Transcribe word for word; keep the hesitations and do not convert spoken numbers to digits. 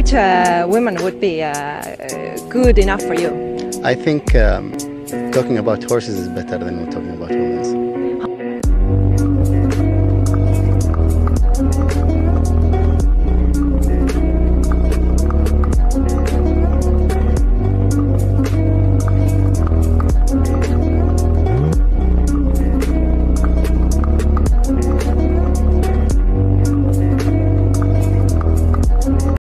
which uh, women would be uh, good enough for you? I think um, talking about horses is better than talking about women.